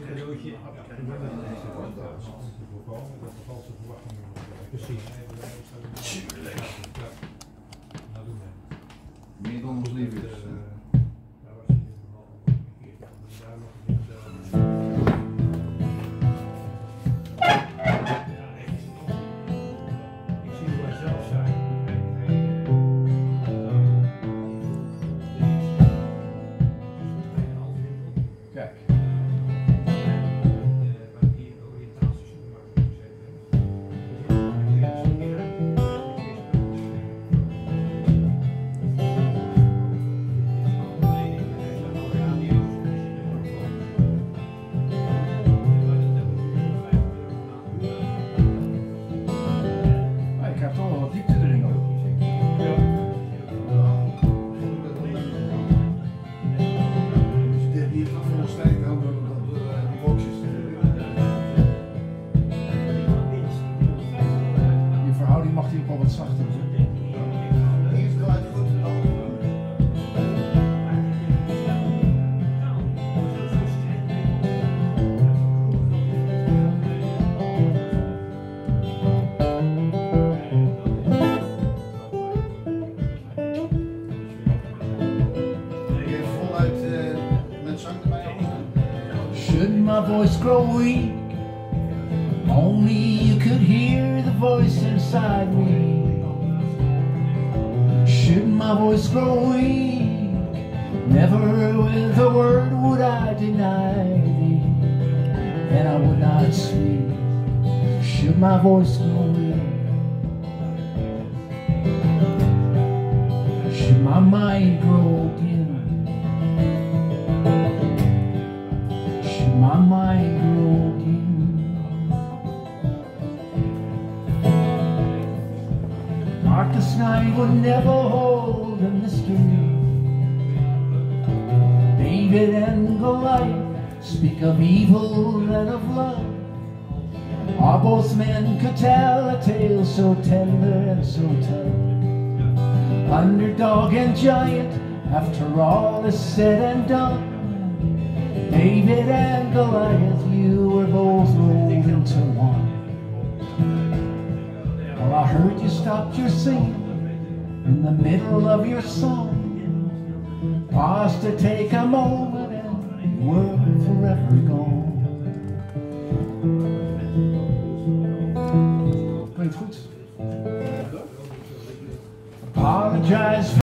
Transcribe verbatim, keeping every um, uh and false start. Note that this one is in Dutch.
cadeautje. Precies. Tuurlijk. Meer dan ons lief is. Kijk. Maar ik heb toch wel wat diepte erin ook. Die heeft nog veel sterker dan die boxjes. Die verhouding mag die ook wel wat zachter zijn. Die is wel uit goed. Voluit uh, met zang erbij. Should my voice grow weak, only you could hear the voice inside me. Should my voice grow weak, never with a word would I deny thee, and I would not speak. Should my voice grow weak, should my mind grow dim, should my mind grow dim, darkest night would never hold a mystery. David and Goliath speak of evil and of love. Are both men could tell a tale so tender and so tough. Underdog and giant, after all is said and done. David and Goliath, you were both rolled into one. Well, I heard you stopped your singing in the middle of your song. Paused to take a moment and you were forever gone. Klinkt goed. Apologize for